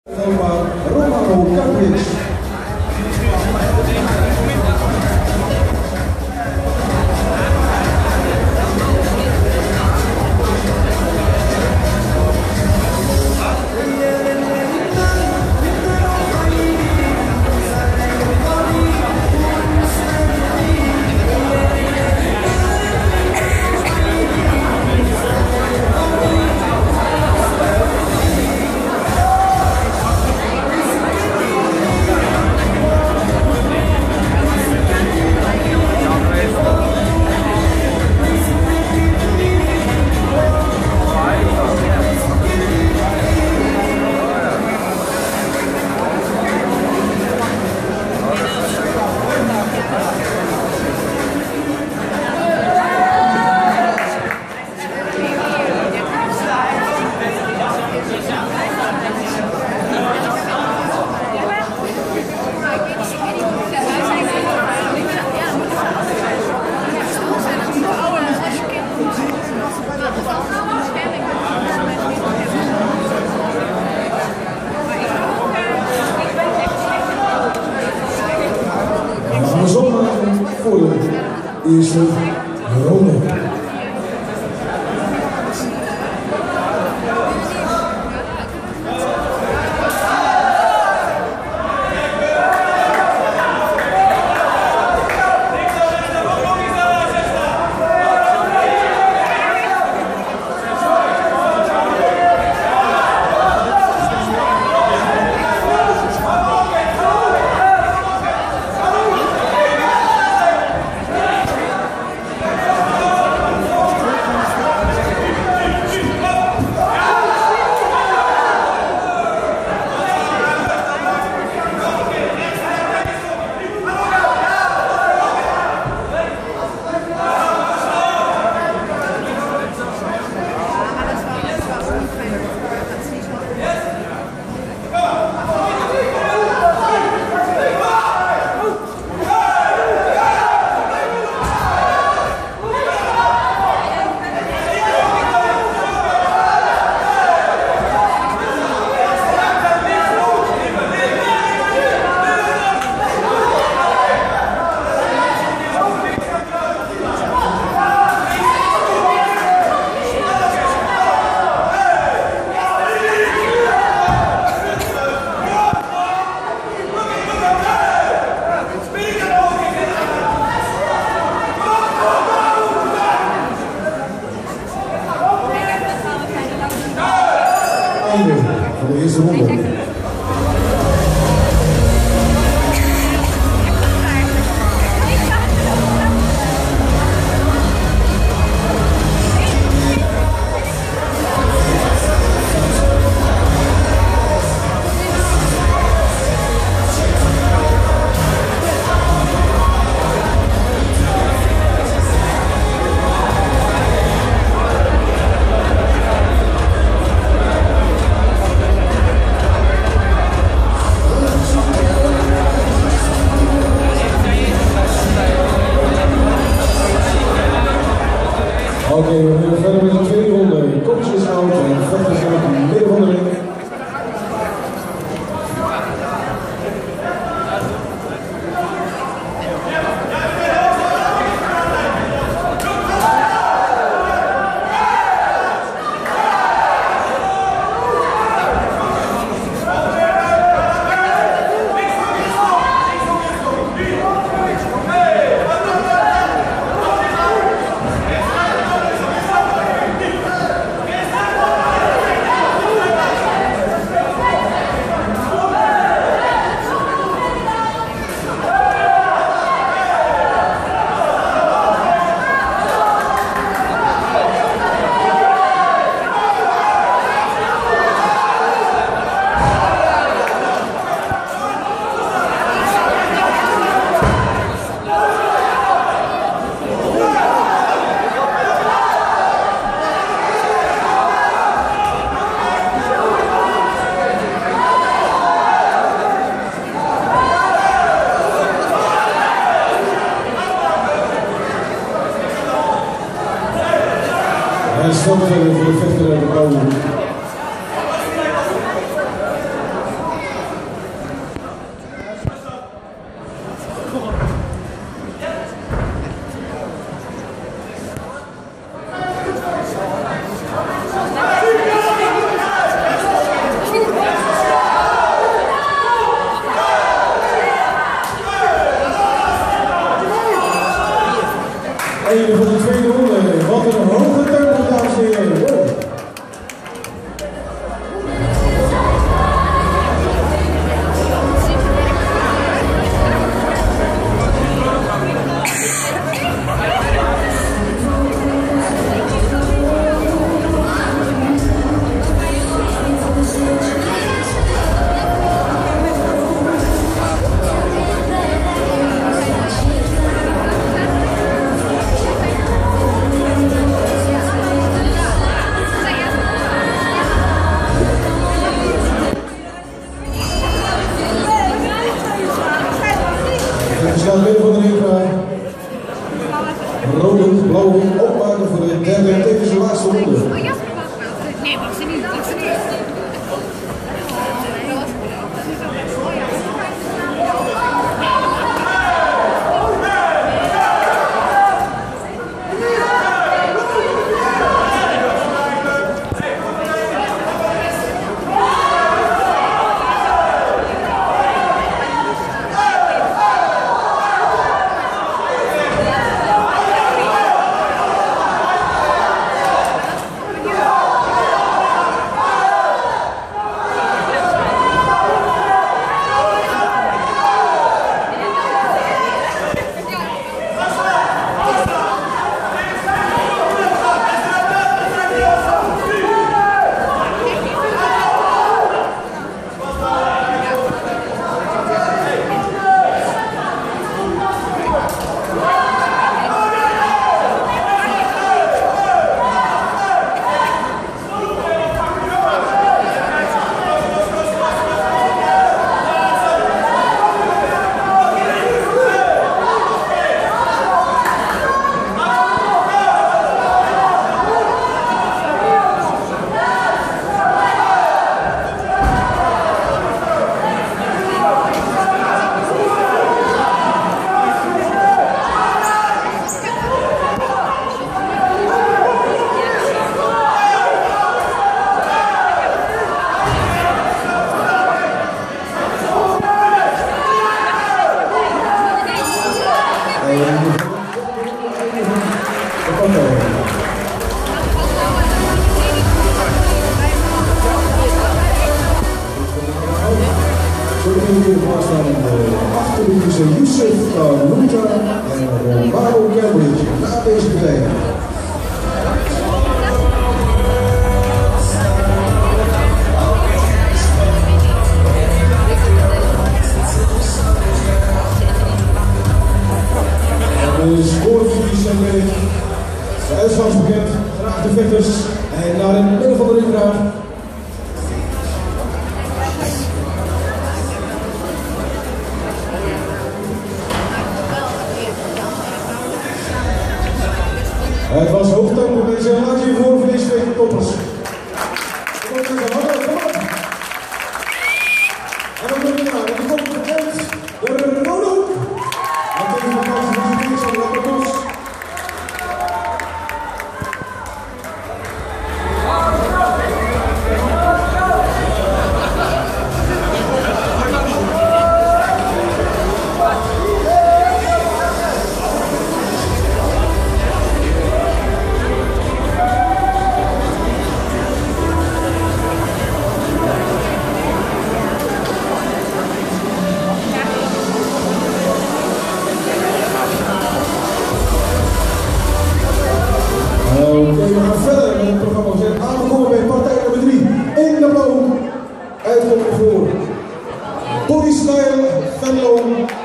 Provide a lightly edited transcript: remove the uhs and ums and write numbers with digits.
Eerste ronde. Van de eerste ronde. Oké, we gaan verder met de tweede ronde. Kopjes out en vechters uit in het midden van de ring. En stap verder voor de vechter uit de Bouwen. Einde van de tweede ronde. Wat een hoge tempo, dames en heren. Wow. We staan midden van de ring. Rode, blauwe opmaken voor de derde en tevens de laatste ronde. Nee, mag ze niet, mag ze niet. Achterliggende Youssef Louta en Romano Cambridge na deze partij. De scorevisie zijn weg. De uitslag is bekend. Graag de vechters en naar het midden van de ring gaan. Het was hoog tempo, mensen. Laat je voor deze twee toppers. Kom op, mensen. Kom op. En dan doen we naar de kop van de tent. De Rodo. En tegen de kans van de Nederlandse Lapperkos. We gaan verder met het programma. We zijn aangekomen bij partij nummer 3. In de blauw. Uitkomen voor Body Style Venlo.